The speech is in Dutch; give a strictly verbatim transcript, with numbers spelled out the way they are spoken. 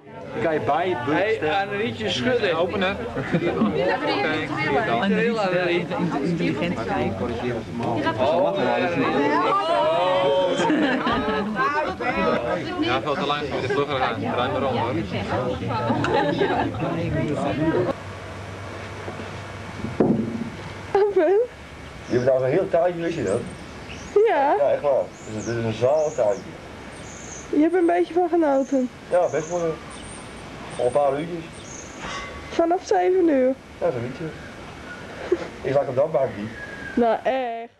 Kan je bij Hé, aan een rietje schudden. Openen. Intelligent kijken. Oh, Ja, veel te lang voor de vlugger gaan. Draai maar om hoor. Je hebt nou zo'n heel taartje, wist je dat? Ja, Ja, echt waar. Dit is, dit is een zaaltaartje. je hebt er een beetje van genoten. Ja, best wel. een- Al een paar uurtjes. Vanaf zeven uur. Ja, zoiets. Ik lag op dat bakje. Nou, echt.